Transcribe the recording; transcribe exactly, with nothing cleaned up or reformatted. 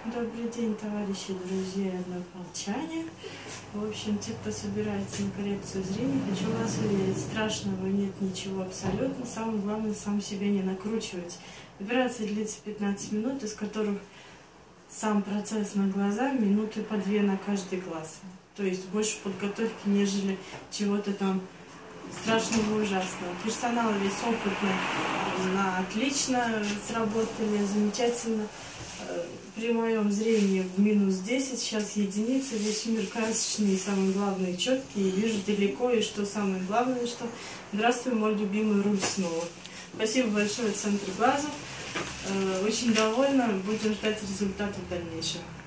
Добрый день, товарищи, друзья и однополчане. В общем, те, кто собирается на коррекцию зрения, хочу вас уверить, страшного нет ничего абсолютно. Самое главное, сам себя не накручивать. Операция длится пятнадцать минут, из которых сам процесс на глаза минуты по две на каждый глаз. То есть больше подготовки, нежели чего-то там страшного, ужасного. Персонал весь опытный, на отлично сработали, замечательно. При моем зрении в минус десять, сейчас единица, весь мир красочный, и самое главное четкий, и вижу далеко, и что самое главное, что здравствуй, мой любимый руль снова. Спасибо большое, центр глаза, очень довольна, будем ждать результатов дальнейших.